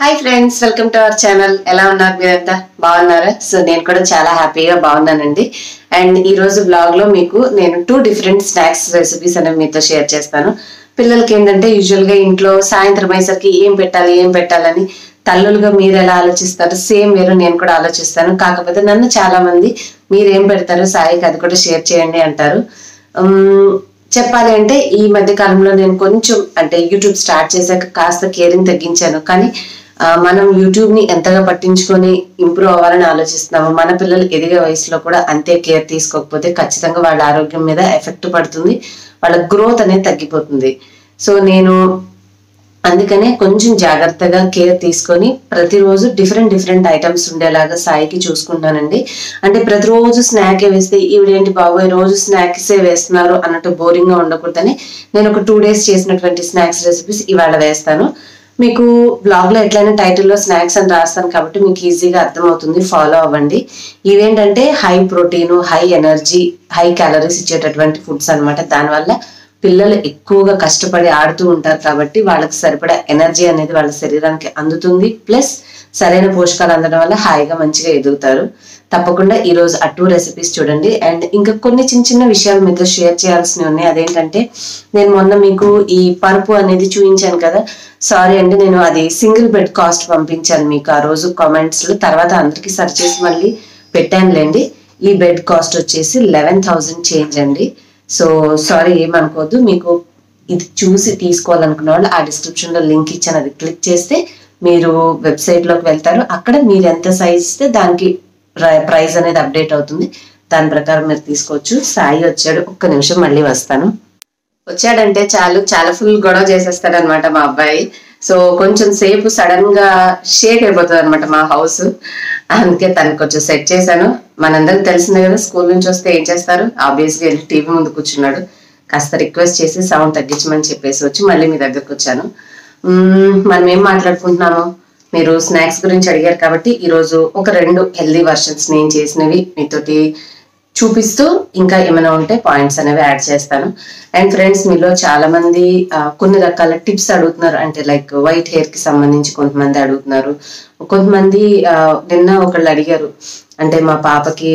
Hi friends, welcome to our channel. ఎలా ఉన్నారు మీరంతా? బాగున్నారా? సో నేను కూడా చాలా హ్యాపీగా బాగున్నానండి. అండ్ ఈ రోజు బ్లాగ్ లో మీకు నేను 2 డిఫరెంట్ స్నాక్స్ రెసిపీస్ అనేవి మీతో షేర్ చేస్తాను. పిల్లలకి ఏంటంటే యూజువల్ గా ఇంట్లో సాయంత్రం అయ్యేసరికి ఏం పెట్టాలని తల్లులుగా మీరు ఎలా ఆలోచిస్తారు, సేమ్ మీరు నేను కూడా ఆలోచిస్తాను. కాకపోతే నన్ను చాలా మంది మీరేం పెడతారు సాయికి అది కూడా షేర్ చేయండి అంటారు. చెప్పాలి అంటే ఈ మధ్య కాలంలో నేను కొంచెం అంటే యూట్యూబ్ స్టార్ట్ చేశాక కాస్త కేరింగ్ తగ్గించాను. కానీ మనం యూట్యూబ్ ని ఎంతగా పట్టించుకొని ఇంప్రూవ్ అవ్వాలని ఆలోచిస్తున్నాము. మన పిల్లలు ఎదిగే వయసులో కూడా అంతే కేర్ తీసుకోకపోతే ఖచ్చితంగా వాళ్ళ ఆరోగ్యం మీద ఎఫెక్ట్ పడుతుంది, వాళ్ళ గ్రోత్ అనేది తగ్గిపోతుంది. సో నేను అందుకనే కొంచెం జాగ్రత్తగా కేర్ తీసుకొని ప్రతిరోజు డిఫరెంట్ ఐటమ్స్ ఉండేలాగా సాయికి చూసుకుంటానండి. అంటే ప్రతిరోజు స్నాకే వేస్తే ఈవిడేంటి బాబోయ్ రోజు స్నాక్సే వేస్తున్నారు అన్నట్టు బోరింగ్ గా ఉండకూడదని నేను ఒక 2 days చేసినటువంటి స్నాక్స్ రెసిపీస్ ఇవాళ వేస్తాను. మీకు బ్లాగ్ లో ఎట్లయినా టైటిల్లో స్నాక్స్ అని రాస్తాను కాబట్టి మీకు ఈజీగా అర్థమవుతుంది, ఫాలో అవ్వండి. ఇవేంటంటే high protein, high energy, high calories ఇచ్చేటటువంటి ఫుడ్స్ అనమాట. దానివల్ల పిల్లలు ఎక్కువగా కష్టపడి ఆడుతూ ఉంటారు కాబట్టి వాళ్ళకి సరిపడా ఎనర్జీ అనేది వాళ్ళ శరీరానికి అందుతుంది. ప్లస్ సరైన పోషకాలు అందడం వల్ల హాయిగా మంచిగా ఎదుగుతారు. తప్పకుండా ఈ రోజు ఆ 2 రెసిపీస్ చూడండి. అండ్ ఇంకా కొన్ని చిన్న విషయాలు మీతో షేర్ చేయాల్సినవి ఉన్నాయి. అదేంటంటే నేను మొన్న మీకు ఈ పరుపు అనేది చూపించాను కదా, సారీ అండి, నేను అది సింగిల్ బెడ్ కాస్ట్ పంపించాను మీకు ఆ రోజు కామెంట్స్ లో. తర్వాత అందరికి సర్చ్ చేసి మళ్ళీ పెట్టానులేండి. ఈ బెడ్ కాస్ట్ వచ్చేసి 11,000 చేంజ్ అండి. సో సారీ ఏమనుకోవద్దు. మీకు ఇది చూసి తీసుకోవాలనుకున్న వాళ్ళు ఆ డిస్క్రిప్షన్ లో లింక్ ఇచ్చాను, అది క్లిక్ చేస్తే మీరు వెబ్సైట్ లోకి వెళ్తారు. అక్కడ మీరు ఎంత సైజ్ ఇస్తే దానికి ప్రైస్ అనేది అప్డేట్ అవుతుంది. దాని ప్రకారం మీరు తీసుకోవచ్చు. సాయి వచ్చాడు, ఒక్క నిమిషం మళ్ళీ వస్తాను. వచ్చాడంటే చాలా ఫుల్ గొడవ చేసేస్తాడు అనమాట మా అబ్బాయి. సో కొంచెం సేపు సడన్ గా షేక్ అయిపోతుంది అనమాట మా హౌస్. అందుకే తనకు కొంచెం సెట్ చేశాను. మనందరికి తెలిసిందే కదా, స్కూల్ నుంచి వస్తే ఏం చేస్తారు, ఆబ్వియస్గా వెళ్ళి టీవీ ముందు కూర్చున్నాడు. కాస్త రిక్వెస్ట్ చేసి సౌండ్ తగ్గించమని చెప్పేసి వచ్చి మళ్ళీ మీ దగ్గరకు వచ్చాను. మనం ఏం మాట్లాడుకుంటున్నాము, మీరు స్నాక్స్ గురించి అడిగారు కాబట్టి ఈరోజు ఒక 2 హెల్దీ వర్షన్స్ నేను చేసినవి మీతోటి చూపిస్తూ ఇంకా ఏమైనా ఉంటే పాయింట్స్ అనేవి యాడ్ చేస్తాను. అండ్ ఫ్రెండ్స్, మీలో చాలా మంది కొన్ని రకాల టిప్స్ అడుగుతున్నారు. అంటే లైక్ వైట్ హెయిర్ కి సంబంధించి కొంతమంది అడుగుతున్నారు. కొంతమంది నిన్న ఒకళ్ళు అడిగారు, అంటే మా పాపకి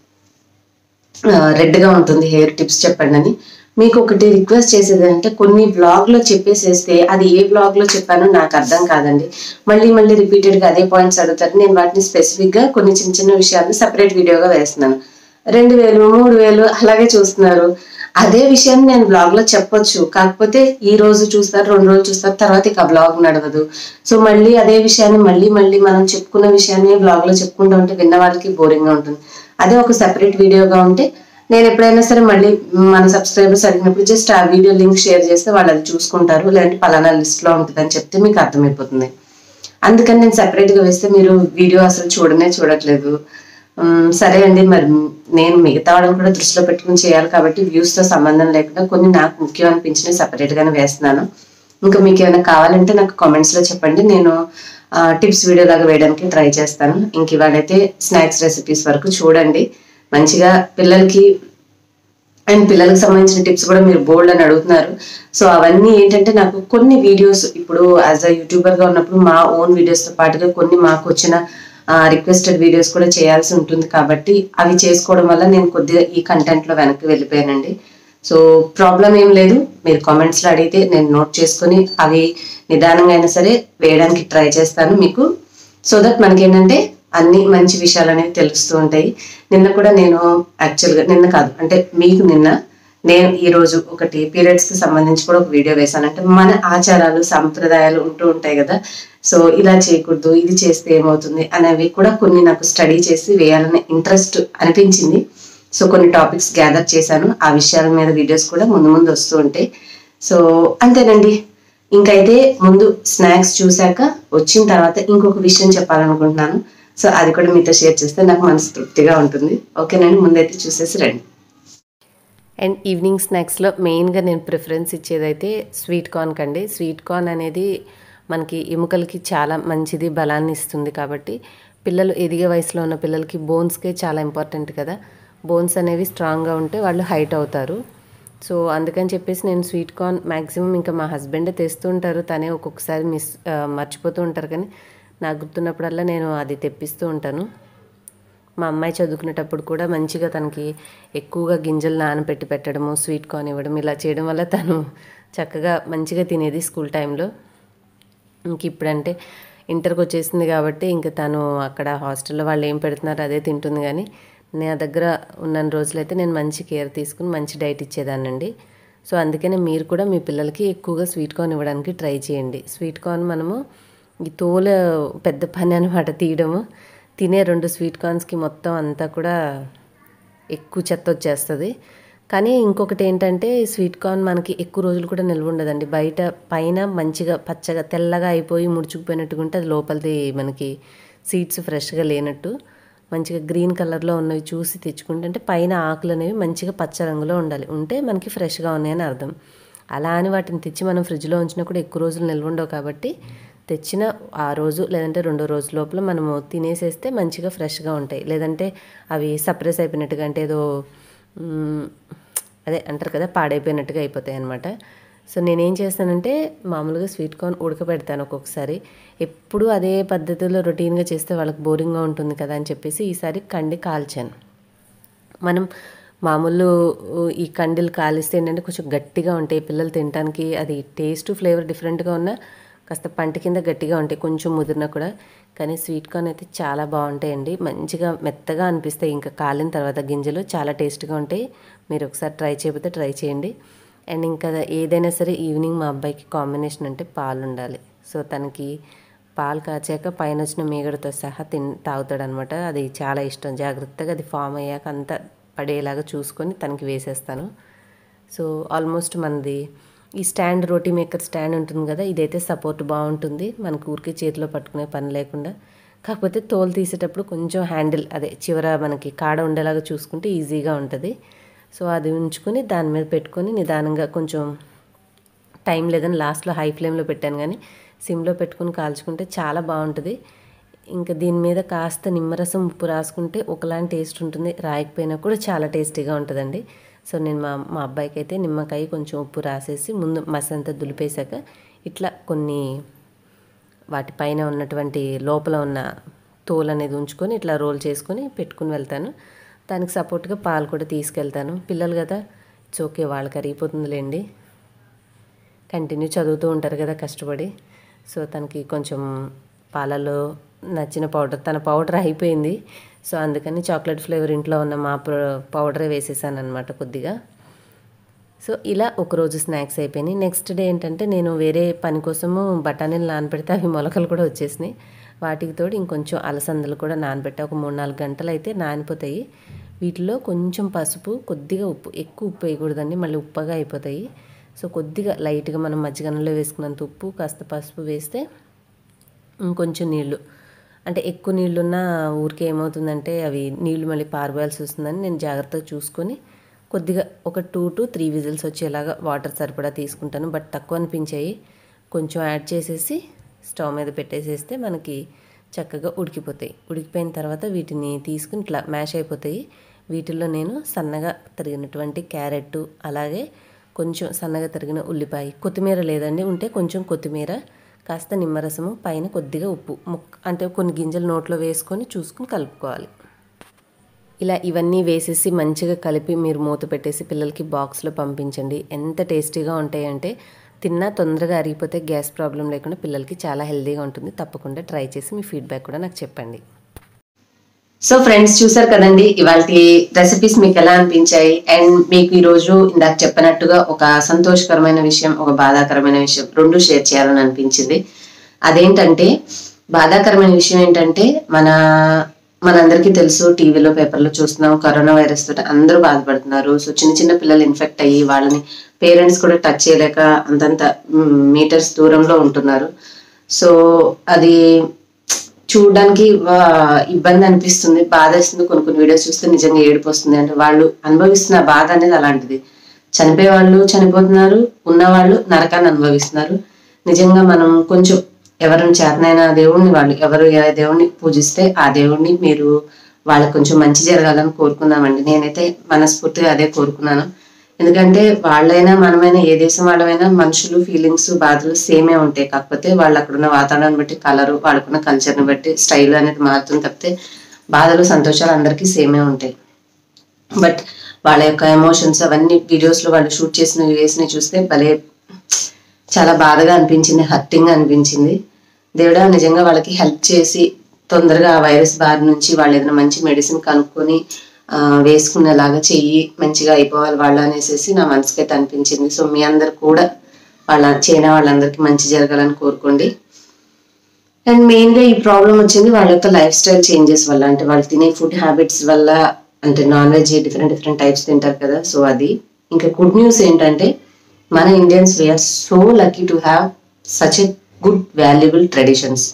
రెడ్ గా ఉంటుంది హెయిర్, టిప్స్ చెప్పండి అని. మీకు ఒకటి రిక్వెస్ట్ చేసేది అంటే కొన్ని బ్లాగ్ లో చెప్పేసేస్తే అది ఏ బ్లాగ్ లో చెప్పానో నాకు అర్థం కాదండి. మళ్ళీ రిపీటెడ్ గా అదే పాయింట్స్ అడుగుతారు. నేను వాటిని స్పెసిఫిక్ గా కొన్ని చిన్న విషయాలు సెపరేట్ వీడియోగా వేస్తున్నాను. 2,000 3,000 అలాగే చూస్తున్నారు. అదే విషయాన్ని నేను బ్లాగ్ లో చెప్పొచ్చు, కాకపోతే ఈ రోజు చూస్తారు, 2 రోజులు చూస్తారు, తర్వాత ఇక బ్లాగ్ నడవదు. సో మళ్ళీ అదే విషయాన్ని మళ్ళీ మనం చెప్పుకున్న విషయాన్ని బ్లాగ్ లో చెప్పుకుంటూ ఉంటే విన్న వాళ్ళకి బోరింగ్ గా ఉంటుంది. అదే ఒక సెపరేట్ వీడియోగా ఉంటే నేను ఎప్పుడైనా సరే మళ్ళీ మన సబ్స్క్రైబర్స్ అడిగినప్పుడు జస్ట్ ఆ వీడియో లింక్ షేర్ చేస్తే వాళ్ళు అది చూసుకుంటారు. లేదంటే పలానా లిస్ట్ లో ఉంటుందని చెప్తే మీకు అర్థమైపోతుంది. అందుకని నేను సెపరేట్ గా వేస్తే మీరు వీడియో అసలు చూడట్లేదు. సరే అండి, మరి నేను మిగతా వాళ్ళని కూడా దృష్టిలో పెట్టుకుని చేయాలి కాబట్టి వ్యూస్ తో సంబంధం లేకుండా కొన్ని నాకు ముఖ్యం అనిపించినవి సెపరేట్ గానే వేస్తున్నాను. ఇంకా మీకు ఏమైనా కావాలంటే నాకు కామెంట్స్ లో చెప్పండి, నేను టిప్స్ వీడియో లాగా వేయడానికి ట్రై చేస్తాను. ఇంక ఇవాళైతే స్నాక్స్ రెసిపీస్ వరకు చూడండి మంచిగా. పిల్లలకి సంబంధించిన టిప్స్ కూడా మీరు బోల్డ్ అని అడుగుతున్నారు. సో అవన్నీ ఏంటంటే నాకు కొన్ని వీడియోస్ ఇప్పుడు యాజ్ అ యూట్యూబర్ గా ఉన్నప్పుడు మా ఓన్ వీడియోస్ తో పాటుగా కొన్ని మాకు వచ్చిన రిక్వెస్టెడ్ వీడియోస్ కూడా చేయాల్సి ఉంటుంది. కాబట్టి అవి చేసుకోవడం వల్ల నేను కొద్దిగా ఈ కంటెంట్ లో వెనక్కి వెళ్ళిపోయానండి. సో ప్రాబ్లం ఏం లేదు, మీరు కామెంట్స్ లో అడిగితే నేను నోట్ చేసుకుని అవి నిదానంగా అయినా సరే వేయడానికి ట్రై చేస్తాను మీకు. సో దట్ మనకేంటంటే అన్ని మంచి విషయాలు అనేవి తెలుస్తూ ఉంటాయి. నిన్న కూడా నేను యాక్చువల్గా నిన్న కాదు అంటే మీకు నేను ఈ రోజు ఒకటి పీరియడ్స్ కి సంబంధించి కూడా ఒక వీడియో వేశాను. అంటే మన ఆచారాలు సంప్రదాయాలు ఉంటూ ఉంటాయి కదా, సో ఇలా చేయకూడదు, ఇది చేస్తే ఏమవుతుంది అనేవి కూడా కొన్ని నాకు స్టడీ చేసి వేయాలనే ఇంట్రెస్ట్ అనిపించింది. సో కొన్ని టాపిక్స్ గ్యాదర్ చేశాను. ఆ విషయాల మీద వీడియోస్ కూడా ముందు వస్తూ ఉంటాయి. సో అంతేనండి. ఇంకైతే ముందు స్నాక్స్ చూశాక వచ్చిన తర్వాత ఇంకొక విషయం చెప్పాలనుకుంటున్నాను. సో అది కూడా మీతో షేర్ చేస్తే నాకు మనసు తృప్తిగా ఉంటుంది. ఓకేనండి, ముందైతే చూసేసి రండి. అండ్ ఈవినింగ్ స్నాక్స్లో మెయిన్గా నేను ప్రిఫరెన్స్ ఇచ్చేదైతే స్వీట్ కార్న్ కండి. స్వీట్ కార్న్ అనేది మనకి ఎముకలకి చాలా మంచిది, బలాన్ని ఇస్తుంది. కాబట్టి పిల్లలు ఎదిగే వయసులో ఉన్న పిల్లలకి బోన్స్కే చాలా ఇంపార్టెంట్ కదా. బోన్స్ అనేవి స్ట్రాంగ్గా ఉంటే వాళ్ళు హైట్ అవుతారు. సో అందుకని చెప్పేసి నేను స్వీట్ కార్న్ మ్యాక్సిమం ఇంకా మా హస్బెండే తెస్తూ ఉంటారు. తనే ఒక్కొక్కసారి మర్చిపోతూ ఉంటారు. కానీ నాకు గుర్తున్నప్పుడల్లా నేను అది తెప్పిస్తూ ఉంటాను. మా అమ్మాయి చదువుకునేటప్పుడు కూడా మంచిగా తనకి ఎక్కువగా గింజలు నానబెట్టి పెట్టడము, స్వీట్ కార్న్ ఇవ్వడం, ఇలా చేయడం వల్ల తను చక్కగా మంచిగా తినేది స్కూల్ టైంలో. ఇంక ఇప్పుడంటే ఇంటర్కి వచ్చేసింది కాబట్టి ఇంక తను అక్కడ హాస్టల్లో వాళ్ళు ఏం పెడుతున్నారో అదే తింటుంది. కానీ నా దగ్గర ఉన్న రోజులైతే నేను మంచి కేర్ తీసుకుని మంచి డైట్ ఇచ్చేదాన్నండి. సో అందుకనే మీరు కూడా మీ పిల్లలకి ఎక్కువగా స్వీట్ కార్న్ ఇవ్వడానికి ట్రై చేయండి. స్వీట్ కార్న్ మనము ఈ తోలు పెద్ద పని అనమాట తీయడము. తినే 2 స్వీట్ కార్న్స్కి మొత్తం అంతా కూడా ఎక్కువ చెత్త వచ్చేస్తుంది. కానీ ఇంకొకటి ఏంటంటే స్వీట్ కార్న్ మనకి ఎక్కువ రోజులు కూడా నిల్వ ఉండదండి. బయట పైన మంచిగా పచ్చగా తెల్లగా అయిపోయి ముడుచుకుపోయినట్టుగా ఉంటే అది లోపలిది మనకి సీడ్స్ ఫ్రెష్గా లేనట్టు. మంచిగా గ్రీన్ కలర్లో ఉన్నవి చూసి తెచ్చుకుంటే, అంటే పైన ఆకులు అనేవి మంచిగా పచ్చ రంగులో ఉండాలి, ఉంటే మనకి ఫ్రెష్గా ఉన్నాయని అర్థం. అలా అని వాటిని తెచ్చి మనం ఫ్రిడ్జ్లో ఉంచినా కూడా ఎక్కువ రోజులు నిల్వ ఉండవు. కాబట్టి తెచ్చిన ఆ రోజు లేదంటే 2 రోజుల లోపల మనము తినేసేస్తే మంచిగా ఫ్రెష్గా ఉంటాయి. లేదంటే అవి సప్రెస్ అయిపోయినట్టుగా, అంటే ఏదో అదే అంటారు కదా, పాడైపోయినట్టుగా అయిపోతాయి అన్నమాట. సో నేనేం చేస్తానంటే మామూలుగా స్వీట్ కార్న్ ఉడకబెడతాను ఒక్కొక్కసారి. ఎప్పుడు అదే పద్ధతిలో రొటీన్గా చేస్తే వాళ్ళకి బోరింగ్గా ఉంటుంది కదా అని చెప్పేసి ఈసారి కండి కాల్చాను. మనం మామూలు ఈ కండిలు కాలిస్తే ఏంటంటే కొంచెం గట్టిగా ఉంటాయి, పిల్లలు తినడానికి అది టేస్ట్ ఫ్లేవర్ డిఫరెంట్గా ఉన్నా కాస్త పంట కింద గట్టిగా ఉంటాయి, కొంచెం ముదిరినా కూడా. కానీ స్వీట్ కార్న్ అయితే చాలా బాగుంటాయండి, మంచిగా మెత్తగా అనిపిస్తాయి. ఇంకా కాలిన తర్వాత గింజలు చాలా టేస్ట్గా ఉంటాయి. మీరు ఒకసారి ట్రై చేయకపోతే ట్రై చేయండి. అండ్ ఇంకా ఏదైనా సరే ఈవినింగ్ మా అబ్బాయికి కాంబినేషన్ అంటే పాలు ఉండాలి. సో తనకి పాలు కాచాక పైన వచ్చిన మీగడతో సహా తాగుతాడనమాట. అది చాలా ఇష్టం. జాగ్రత్తగా అది ఫామ్ అయ్యాక అంతా పడేలాగా చూసుకొని తనకి వేసేస్తాను. సో ఆల్మోస్ట్ మనది ఈ స్టాండ్, రోటీ మేకర్ స్టాండ్ ఉంటుంది కదా, ఇదైతే సపోర్ట్ బాగుంటుంది మనకు, ఊరికి చేతిలో పట్టుకునే పని లేకుండా. కాకపోతే తోలు తీసేటప్పుడు కొంచెం హ్యాండిల్ అదే చివర మనకి కాడ ఉండేలాగా చూసుకుంటే ఈజీగా ఉంటుంది. సో అది ఉంచుకొని దాని మీద పెట్టుకొని నిదానంగా, కొంచెం టైం లేదని లాస్ట్లో హై ఫ్లేమ్లో పెట్టాను, కానీ సిమ్లో పెట్టుకొని కాల్చుకుంటే చాలా బాగుంటుంది. ఇంకా దీని మీద కాస్త నిమ్మరసం, ఉప్పు రాసుకుంటే ఒకలాంటి టేస్ట్ ఉంటుంది, రాయకపోయినా కూడా చాలా టేస్టీగా ఉంటుందండి. సో నేను మా అబ్బాయికి అయితే నిమ్మకాయ కొంచెం ఉప్పు రాసేసి ముందు మసంతా దులిపేశాక ఇట్లా కొన్ని వాటిపైన ఉన్నటువంటి లోపల ఉన్న తోలు అనేది ఉంచుకొని ఇట్లా రోల్ చేసుకొని పెట్టుకుని వెళ్తాను. దానికి సపోర్ట్గా పాలు కూడా తీసుకెళ్తాను. పిల్లలు కదా, ఇట్స్ ఓకే, వాళ్ళకి కరిగిపోతుందిలేండి, కంటిన్యూ చదువుతూ ఉంటారు కదా కష్టపడి. సో తనకి కొంచెం పాలలో నచ్చిన పౌడర్, తన పౌడర్ అయిపోయింది. సో అందుకని చాక్లెట్ ఫ్లేవర్ ఇంట్లో ఉన్న మా పౌడరే వేసేసాను అనమాట కొద్దిగా. సో ఇలా ఒకరోజు స్నాక్స్ అయిపోయినాయి. నెక్స్ట్ డే ఏంటంటే నేను వేరే పని కోసము బఠానీలు నానబెడితే అవి మొలకలు కూడా వచ్చేసినాయి. వాటికి తోడు ఇంకొంచెం అలసందలు కూడా నానబెట్టా, ఒక 3-4 గంటలు అయితే నానిపోతాయి. వీటిలో కొంచెం పసుపు, కొద్దిగా ఉప్పు, ఎక్కువ ఉప్పు వేయకూడదండి, మళ్ళీ ఉప్పగా అయిపోతాయి. సో కొద్దిగా లైట్గా మనం మజ్జిగన్నంలో వేసుకున్నంత ఉప్పు, కాస్త పసుపు వేస్తే ఇంకొంచెం నీళ్ళు, అంటే ఎక్కువ నీళ్ళున్నా ఊరికే ఏమవుతుందంటే అవి నీళ్ళు మళ్ళీ పారబోయాల్సి వస్తుందని నేను జాగ్రత్తగా చూసుకొని కొద్దిగా ఒక 2 to 3 విజిల్స్ వచ్చేలాగా వాటర్ సరిపడా తీసుకుంటాను. బట్ తక్కువ అనిపించాయి, కొంచెం యాడ్ చేసేసి స్టవ్ మీద పెట్టేసేస్తే మనకి చక్కగా ఉడికిపోతాయి. ఉడికిపోయిన తర్వాత వీటిని తీసుకుని ఇట్లా మ్యాష్ అయిపోతాయి. వీటిల్లో నేను సన్నగా తరిగినటువంటి క్యారెట్, అలాగే కొంచెం సన్నగా తరిగిన ఉల్లిపాయ, కొత్తిమీర లేదండి, ఉంటే కొంచెం కొత్తిమీర, కాస్త నిమ్మరసము, పైన కొద్దిగా ఉప్పు, అంటే కొన్ని గింజలు నోట్లో వేసుకొని చూసుకుని కలుపుకోవాలి. ఇలా ఇవన్నీ వేసేసి మంచిగా కలిపి మీరు మూత పెట్టేసి పిల్లలకి బాక్స్లో పంపించండి. ఎంత టేస్టీగా ఉంటాయంటే తిన్నా తొందరగా అరిగిపోతే గ్యాస్ ప్రాబ్లం లేకుండా పిల్లలకి చాలా హెల్తీగా ఉంటుంది. తప్పకుండా ట్రై చేసి మీ ఫీడ్బ్యాక్ కూడా నాకు చెప్పండి. సో ఫ్రెండ్స్, చూసారు కదండి ఇవాళ రెసిపీస్ మీకు ఎలా అనిపించాయి. అండ్ మీకు ఈరోజు ఇందాక చెప్పినట్టుగా ఒక సంతోషకరమైన విషయం, ఒక బాధాకరమైన విషయం రెండు షేర్ చేయాలని అనిపించింది. అదేంటంటే, బాధాకరమైన విషయం ఏంటంటే మనందరికీ తెలుసు, టీవీలో పేపర్లో చూస్తున్నాం, కరోనా వైరస్ తోటి అందరూ బాధపడుతున్నారు. సో చిన్న పిల్లలు ఇన్ఫెక్ట్ అయ్యి వాళ్ళని పేరెంట్స్ కూడా టచ్ చేయలేక అంతంత మీటర్స్ దూరంలో ఉంటున్నారు. సో అది చూడడానికి ఇబ్బంది అనిపిస్తుంది, బాధ వేస్తుంది. కొన్ని వీడియోస్ చూస్తే నిజంగా ఏడుపు వస్తుంది. అంటే వాళ్ళు అనుభవిస్తున్న బాధ అనేది అలాంటిది. చనిపోయే వాళ్ళు చనిపోతున్నారు, ఉన్నవాళ్ళు నరకాన్ని అనుభవిస్తున్నారు. నిజంగా మనం కొంచెం ఎవరిని చేతనైనా దేవుణ్ణి, వాళ్ళు ఎవరు ఏ దేవుణ్ణి పూజిస్తే ఆ దేవుణ్ణి వాళ్ళకి కొంచెం మంచి జరగాలని కోరుకుందామండి. నేనైతే మనస్ఫూర్తిగా అదే కోరుకున్నాను. ఎందుకంటే వాళ్ళైనా మనమైనా ఏ దేశం వాళ్ళమైనా మనుషులు ఫీలింగ్స్ బాధలు సేమే ఉంటాయి. కాకపోతే వాళ్ళు అక్కడున్న వాతావరణాన్ని బట్టి కలరు, వాళ్ళకున్న కల్చర్ని బట్టి స్టైల్ అనేది మారుతుంది తప్పితే బాధలు సంతోషాలు అందరికీ సేమే ఉంటాయి. బట్ వాళ్ళ యొక్క ఎమోషన్స్ అవన్నీ వీడియోస్లో వాళ్ళు షూట్ చేసిన వేసినవి చూస్తే భలే చాలా బాధగా అనిపించింది, హర్టింగ్ అనిపించింది. దేవుడా నిజంగా వాళ్ళకి హెల్ప్ చేసి తొందరగా ఆ వైరస్ బారి నుంచి వాళ్ళు ఏదైనా మంచి మెడిసిన్ కనుక్కొని వేసుకునేలాగా చెయ్యి, మంచిగా అయిపోవాలి వాళ్ళు అనేసి నా మనసుకైతే అనిపించింది. సో మీ అందరు కూడా చైనా వాళ్ళందరికీ మంచి జరగాలని కోరుకోండి. అండ్ మెయిన్గా ఈ ప్రాబ్లం వచ్చింది వాళ్ళ యొక్క లైఫ్ స్టైల్ చేంజెస్ వల్ల, అంటే వాళ్ళు తినే ఫుడ్ హ్యాబిట్స్ వల్ల. అంటే నాన్ వెజ్ డిఫరెంట్ టైప్స్ తింటారు కదా, సో అది. ఇంకా గుడ్ న్యూస్ ఏంటంటే మన Indians we are so lucky to have such a good valuable traditions.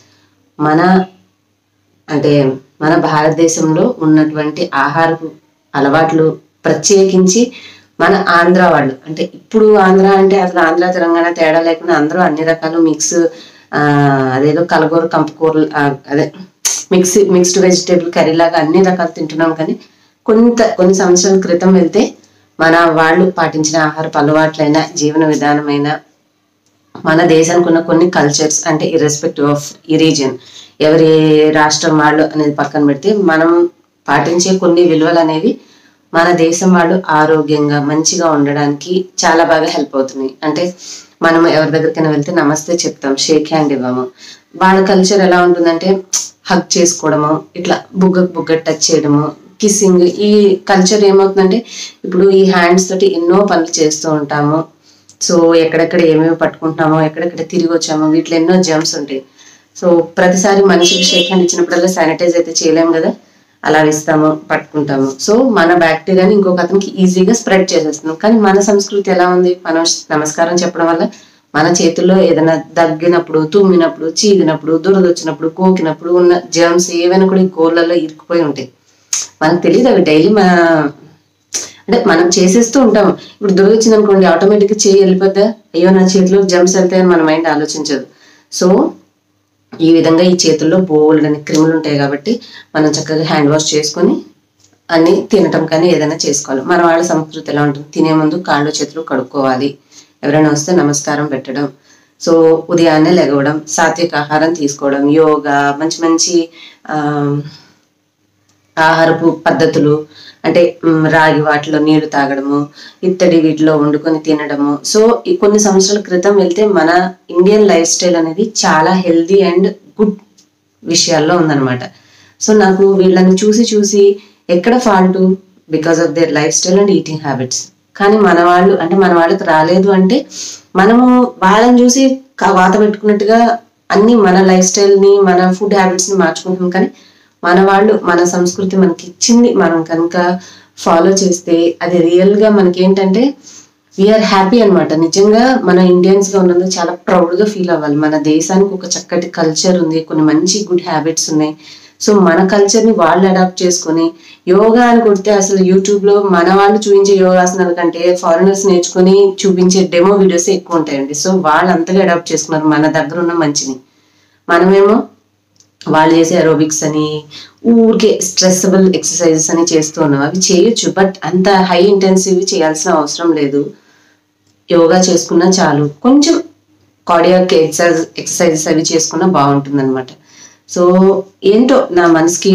మన భారతదేశంలో ఉన్నటువంటి ఆహారపు అలవాట్లు ప్రత్యేకించి మన ఆంధ్ర వాళ్ళు, అంటే ఇప్పుడు ఆంధ్ర అంటే అసలు ఆంధ్ర తెలంగాణ తేడా లేకుండా అందరూ అన్ని రకాలు మిక్స్, అదేదో కలగూర కంపకూరలు, అదే మిక్స్డ్ వెజిటేబుల్ కర్రీ లాగా అన్ని రకాలు తింటున్నాం. కానీ కొన్ని సంవత్సరాల క్రితం వెళ్తే మన వాళ్ళు పాటించిన ఆహారపు అలవాట్లైనా జీవన విధానమైనా మన దేశానికి ఉన్న కొన్ని కల్చర్స్, అంటే ఇర్రెస్పెక్టివ్ ఆఫ్ ఈ రీజియన్, ఎవరి రాష్ట్రం వాళ్ళు అనేది పక్కన పెడితే మనం పాటించే కొన్ని విలువలు అనేవి మన దేశం వాళ్ళు ఆరోగ్యంగా మంచిగా ఉండడానికి చాలా బాగా హెల్ప్ అవుతున్నాయి. అంటే మనం ఎవరి దగ్గరికైనా వెళ్తే నమస్తే చెప్తాం, షేక్ హ్యాండ్ ఇవ్వము. వాళ్ళ కల్చర్ ఎలా ఉంటుందంటే హగ్ చేసుకోవడము, ఇట్లా బుగ్గ టచ్ చేయడము, కిస్సింగ్. ఈ కల్చర్ ఏమవుతుందంటే ఇప్పుడు ఈ హ్యాండ్స్ తోటి ఎన్నో పనులు చేస్తూ ఉంటాము. సో ఎక్కడెక్కడ ఏమేమి పట్టుకుంటున్నామో, ఎక్కడెక్కడ తిరిగి వచ్చామో, వీటిలో ఎన్నో జర్మ్స్ ఉంటాయి. సో ప్రతిసారి మనిషికి షేక్ హ్యాండ్ ఇచ్చినప్పుడల్లా శానిటైజ్ అయితే చేయలేము కదా, అలా ఇస్తాము, పట్టుకుంటాము. సో మన బ్యాక్టీరియాని ఇంకొక అతనికి ఈజీగా స్ప్రెడ్ చేసేస్తున్నాం. కానీ మన సంస్కృతి ఎలా ఉంది, మనం నమస్కారం చెప్పడం వల్ల మన చేతుల్లో ఏదైనా దగ్గినప్పుడు, తుమ్మినప్పుడు, చీదినప్పుడు, దురద వచ్చినప్పుడు, కోకినప్పుడు ఉన్న జర్మ్స్ ఏవైనా కూడా ఈ గోళ్ళల్లో ఇరుక్కుపోయి ఉంటాయి. మనకు తెలియదు అవి డైలీ అంటే మనం చేసేస్తూ ఉంటాం. ఇప్పుడు దురద వచ్చింది అనుకోండి, ఆటోమేటిక్గా చేయి వెళ్ళిపోద్దా, అయ్యో నా చేతిలో జర్మ్స్ వెళ్తాయని మన మైండ్ ఆలోచించదు. సో ఈ విధంగా ఈ చేతుల్లో బోల్డ్ అని క్రిములు ఉంటాయి కాబట్టి మనం చక్కగా హ్యాండ్ వాష్ చేసుకొని అన్ని తినటం కానీ ఏదైనా చేసుకోవాలి. మన వాళ్ళ సంస్కృతి ఎలా ఉంటుంది, తినే ముందు కాళ్ళు చేతులు కడుక్కోవాలి, ఎవరైనా వస్తే నమస్కారం పెట్టడం, సో ఉదయాన్నే లెగవడం, సాత్విక ఆహారం తీసుకోవడం, యోగా, మంచి ఆహారపు పద్ధతులు, అంటే రాగి వాటిలో నీళ్లు తాగడము, ఇత్తడి వీటిలో వండుకొని తినడము. సో ఈ కొన్ని సంవత్సరాల క్రితం వెళ్తే మన ఇండియన్ లైఫ్ స్టైల్ అనేది చాలా హెల్దీ అండ్ గుడ్ విషయాల్లో ఉందన్నమాట. సో నాకు వీళ్ళని చూసి ఎక్కడ fault, because of their lifestyle and eating habits. కానీ మన వాళ్ళకి రాలేదు అంటే మనము వాళ్ళని చూసి వాత పెట్టుకున్నట్టుగా అన్ని మన లైఫ్ స్టైల్ని, మన ఫుడ్ హ్యాబిట్స్ని మార్చుకుంటాం. కానీ మన వాళ్ళు మన సంస్కృతి మనకి ఇచ్చింది మనం కనుక ఫాలో చేస్తే అది రియల్గా మనకి ఏంటంటే వీఆర్ హ్యాపీ అనమాట. నిజంగా మన ఇండియన్స్గా ఉన్నందుకు చాలా ప్రౌడ్గా ఫీల్ అవ్వాలి. మన దేశానికి ఒక చక్కటి కల్చర్ ఉంది, కొన్ని మంచి గుడ్ హ్యాబిట్స్ ఉన్నాయి. సో మన కల్చర్ని వాళ్ళు అడాప్ట్ చేసుకొని యోగా అని కొడితే అసలు యూట్యూబ్లో మన వాళ్ళు చూపించే యోగాసనాల కంటే ఫారినర్స్ నేర్చుకుని చూపించే డెమో వీడియోస్ ఎక్కువ ఉంటాయండి. సో వాళ్ళు అంతగా అడాప్ట్ చేసుకున్నారు మన దగ్గర ఉన్న మంచిని. మనమేమో వాళ్ళు చేసే అరోబిక్స్ అని ఊరికే స్ట్రెస్సబుల్ ఎక్సర్సైజెస్ అని చేస్తూ ఉన్నాం. అవి చేయొచ్చు, బట్ అంత హై ఇంటెన్సివ్ చేయాల్సిన అవసరం లేదు. యోగా చేసుకున్నా చాలు, కొంచెం కార్డియాక్ ఎక్సర్సైజెస్ అవి చేసుకున్నా బాగుంటుంది అనమాట. సో ఏంటో నా మనసుకి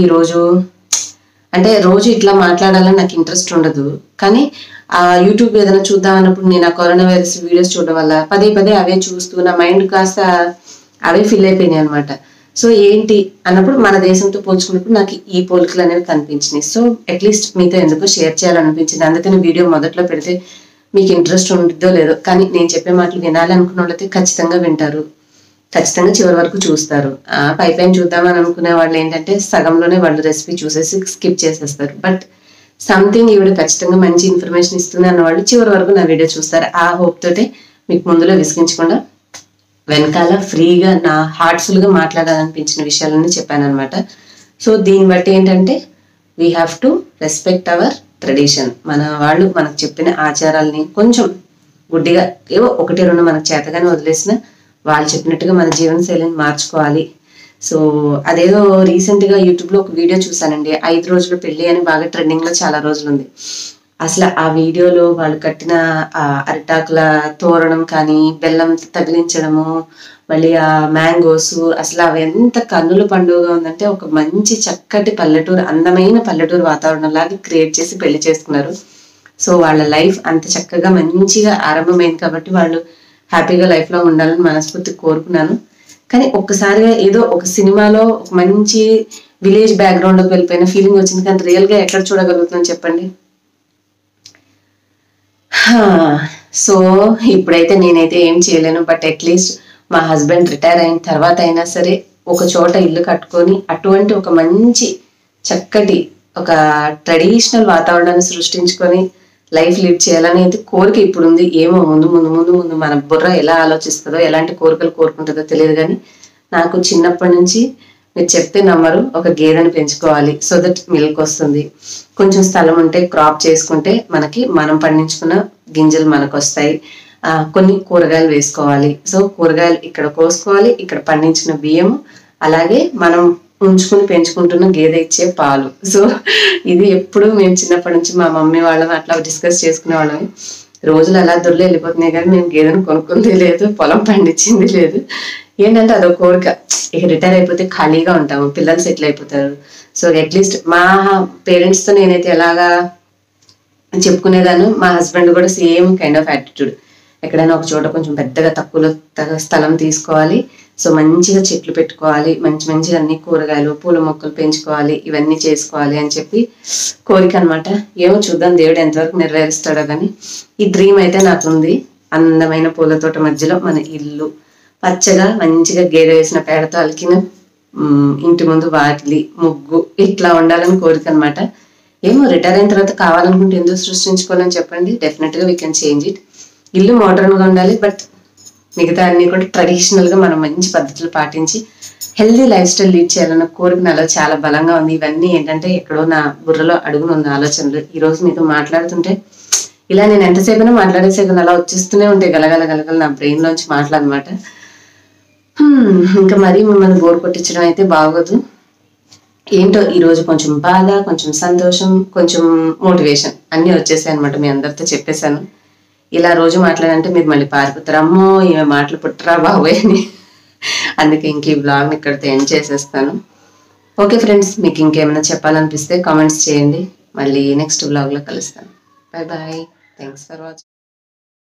రోజు ఇట్లా మాట్లాడాలని నాకు ఇంట్రెస్ట్ ఉండదు. కానీ ఆ యూట్యూబ్ ఏదైనా చూద్దాం అన్నప్పుడు నేను ఆ కరోనా వైరస్ వీడియోస్ చూడడం వల్ల పదే అవే చూస్తూ నా మైండ్ కాస్త అవే ఫిల్ అయిపోయినాయి అనమాట. సో ఏంటి అన్నప్పుడు మన దేశంతో పోల్చుకున్నప్పుడు నాకు ఈ పోలికలు అనేవి కనిపించినాయి. సో అట్లీస్ట్ మీతో ఎందుకో షేర్ చేయాలనిపించింది. అందుకని వీడియో మొదట్లో పెడితే మీకు ఇంట్రెస్ట్ ఉంటుందో లేదో, కానీ నేను చెప్పే మాటలు వినాలి అనుకున్న వాళ్ళైతే ఖచ్చితంగా వింటారు, ఖచ్చితంగా చివరి వరకు చూస్తారు. పైపైన చూద్దామని అనుకునే వాళ్ళు ఏంటంటే సగంలోనే వాళ్ళు రెసిపీ చూసేసి స్కిప్ చేసేస్తారు. బట్ సంథింగ్ ఈవిడ ఖచ్చితంగా మంచి ఇన్ఫర్మేషన్ ఇస్తుంది అన్న వాళ్ళు చివరి వరకు నా వీడియో చూస్తారు. ఆ హోప్ తోటే మీకు ముందులో విసిగించకుండా వెనకాల ఫ్రీగా నా హార్ట్ఫుల్గా మాట్లాడాలనిపించిన విషయాలన్నీ చెప్పాను అనమాట. సో దీన్ని బట్టి ఏంటంటే we have to respect our tradition. మన వాళ్ళు మనకు చెప్పిన ఆచారాలని కొంచెం గుడ్డిగా ఏవో 1-2 మనకు చేతగానే వదిలేసిన వాళ్ళు చెప్పినట్టుగా మన జీవన శైలిని మార్చుకోవాలి. సో అదేదో రీసెంట్గా యూట్యూబ్లో ఒక వీడియో చూసానండి, 5 రోజుల పెళ్లి అని బాగా ట్రెండింగ్లో చాలా రోజులు ఉంది. అసలు ఆ వీడియోలో వాళ్ళు కట్టిన ఆ అరిటాకుల తోరణం కానీ, బెల్లం తగిలించడము, మళ్ళీ ఆ మ్యాంగోస్, అసలు అవి ఎంత కన్నుల పండుగగా ఉందంటే, ఒక మంచి చక్కటి పల్లెటూరు, అందమైన పల్లెటూరు వాతావరణం లాగా క్రియేట్ చేసి పెళ్లి చేసుకున్నారు. సో వాళ్ళ లైఫ్ అంత చక్కగా మంచిగా ఆరంభమైంది కాబట్టి వాళ్ళు హ్యాపీగా లైఫ్ లో ఉండాలని మనస్ఫూర్తి కోరుకున్నాను. కానీ ఒక్కసారిగా ఏదో ఒక సినిమాలో ఒక మంచి విలేజ్ బ్యాక్గ్రౌండ్ లోకి వెళ్ళిపోయిన ఫీలింగ్ వచ్చింది. కానీ రియల్ గా ఎక్కడ చూడగలుగుతున్నాను చెప్పండి? సో ఇప్పుడైతే నేనైతే ఏం చేయలేను. బట్ అట్లీస్ట్ మా హస్బెండ్ రిటైర్ అయిన తర్వాత అయినా సరే ఒక చోట ఇల్లు కట్టుకొని అటువంటి ఒక మంచి చక్కటి ఒక ట్రెడిషనల్ వాతావరణాన్ని సృష్టించుకొని లైఫ్ లీడ్ చేయాలని అయితే కోరిక ఇప్పుడు ఉంది. ఏమో ముందు ముందు ముందు ముందు మన బుర్ర ఎలా ఆలోచిస్తుందో, ఎలాంటి కోరికలు కోరుకుంటుందో తెలియదు. కానీ నాకు చిన్నప్పటి నుంచి, మీరు చెప్తే నమ్మరు, ఒక గేదెని పెంచుకోవాలి, సో దట్ మిల్క్ వస్తుంది, కొంచెం స్థలం ఉంటే క్రాప్ చేసుకుంటే మనకి మనం పండించుకున్న గింజలు మనకు వస్తాయి, కొన్ని కూరగాయలు వేసుకోవాలి, సో కూరగాయలు ఇక్కడ కోసుకోవాలి, ఇక్కడ పండించిన బియ్యం, అలాగే మనం ఉంచుకుని పెంచుకుంటున్న గేదె ఇచ్చే పాలు. సో ఇది ఎప్పుడు మేము చిన్నప్పటి నుంచి మా మమ్మీ వాళ్ళని అట్లా డిస్కస్ చేసుకునే వాళ్ళని. రోజులు అలా దొరలు వెళ్ళిపోతున్నాయి కానీ మేము గేదెను కొనుక్కుంది లేదు, పొలం పండించింది లేదు. ఏంటంటే అదొక కోరిక, ఇక రిటైర్ అయిపోతే ఖాళీగా ఉంటాము, పిల్లలు సెటిల్ అయిపోతారు. సో అట్లీస్ట్ మా పేరెంట్స్తో నేనైతే ఎలాగా చెప్పుకునేదాను, మా హస్బెండ్ కూడా సేమ్ కైండ్ ఆఫ్ యాటిట్యూడ్. ఎక్కడైనా ఒక చోట కొంచెం పెద్దగా తక్కువలో స్థలం తీసుకోవాలి, సో మంచిగా చెట్లు పెట్టుకోవాలి, మంచి మంచిగా అన్ని కూరగాయలు పూల మొక్కలు పెంచుకోవాలి, ఇవన్నీ చేసుకోవాలి అని చెప్పి కోరిక అనమాట. ఏమో చూద్దాం దేవుడు ఎంతవరకు నెరవేరుస్తాడో. కానీ ఈ డ్రీమ్ అయితే నాకుంది. అందమైన పూల తోట మధ్యలో మన ఇల్లు, పచ్చగా మంచిగా గేదె వేసిన పేడతో అలికిన ఇంటి ముందు వాకిలి, ముగ్గు, ఇట్లా ఉండాలని కోరిక అనమాట. ఏమో రిటైర్ అయిన తర్వాత కావాలనుకుంటే ఎందుకు సృష్టించుకోవాలని చెప్పండి. డెఫినెట్ గా వీ కెన్ చేంజ్ ఇట్. ఇల్లు మోడర్న్ గా ఉండాలి, బట్ మిగతా అన్ని కూడా ట్రెడిషనల్ గా మనం మంచి పద్ధతులు పాటించి హెల్దీ లైఫ్ స్టైల్ లీడ్ చేయాలన్న కోరిక నాలో చాలా బలంగా ఉంది. ఇవన్నీ ఏంటంటే ఎక్కడో నా బుర్రలో అడుగునున్న ఆలోచనలు. ఈ రోజు మీతో మాట్లాడుతుంటే ఇలా నేను ఎంతసేపైనా మాట్లాడేసేపు అలా వచ్చేస్తూనే ఉంటాయి గలగల గలగల నా బ్రెయిన్ లోంచి మాట్లాడనమాట. ఇంకా మరీ మిమ్మల్ని బోర్ కొట్టించడం అయితే బాగోదు. ఏంటో ఈ రోజు కొంచెం బాధ, కొంచెం సంతోషం, కొంచెం మోటివేషన్ అన్ని వచ్చేసాయి అనమాట. మీ అందరితో చెప్పేశాను. ఇలా రోజు మాట్లాడంటే మీరు మళ్ళీ పారిపోతారు, అమ్మో ఈమె మాటలు పుట్టరా బాబోయ్ అని. అందుకే ఇంక ఈ బ్లాగ్ని ఇక్కడితో ఎండ్ చేసేస్తాను. ఓకే ఫ్రెండ్స్, మీకు ఇంకేమైనా చెప్పాలనిపిస్తే కామెంట్స్ చేయండి. మళ్ళీ నెక్స్ట్ బ్లాగ్లో కలుస్తాను. Bye bye. Thanks for watching.